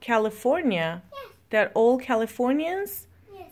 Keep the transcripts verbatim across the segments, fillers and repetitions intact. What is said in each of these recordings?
California? Yes. They're all Californians? Yes.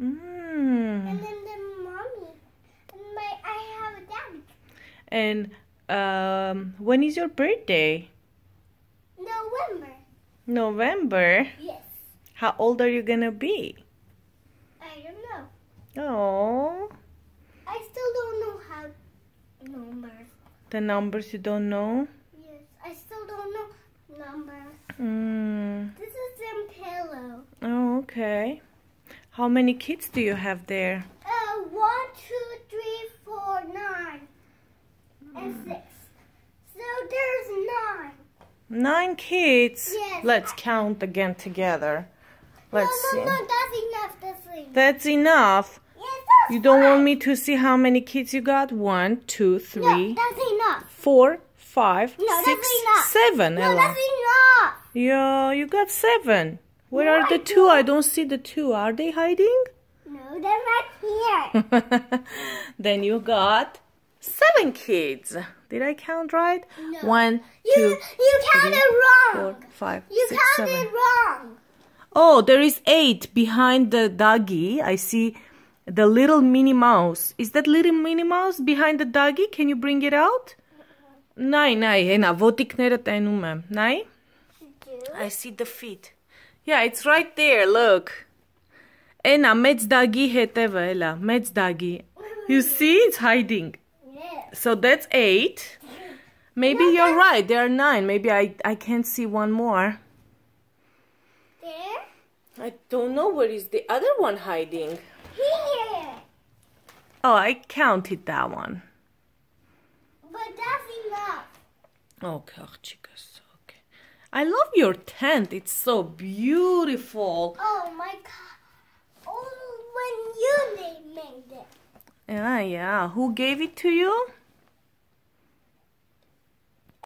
Mm. And then the mommy. And my, I have a daddy. And um, when is your birthday? November. November? Yes. How old are you gonna be? I don't know. Oh. I still don't know how numbers. The numbers you don't know? Yes. I still don't know numbers. Mm. This is some pillow. Oh, okay. How many kids do you have there? Uh, one, two, three, four, nine, and six. So there's nine. Nine kids? Yes. Let's count again together. Let's no, no, see. no, that's enough. That's enough. That's enough. Yes, that's You don't fine. want me to see how many kids you got? One, two, three, No, that's enough. four, five, No, six, that's enough. seven. No, Ella. that's enough. Yeah, you got seven. Where No, are I the two? don't. I don't see the two. Are they hiding? No, they're right here. Then you got seven kids. Did I count right? No. One, You, two, you counted three, wrong. four, five, you six, counted seven. wrong. Oh, there is eight behind the doggy. I see the little Minnie Mouse. Is that little Minnie Mouse behind the doggy? Can you bring it out? Նայ, նայ, հենա, ոտիկները տենում եմ. Նայ? I see the feet. Yeah, it's right there, look. Էնա, մեծ դագի հետևը, էլա, մեծ դագի. You see, it's hiding. Yes. So that's eight. Maybe you're right, there are nine. Maybe I, I can't see one more. There? I don't know where is the other one hiding. Here. Oh, I counted that one. But that's enough. Okay, աղջիկս, okay. I love your tent. It's so beautiful. Oh my god. Oh, when you made it. Yeah, yeah. Who gave it to you?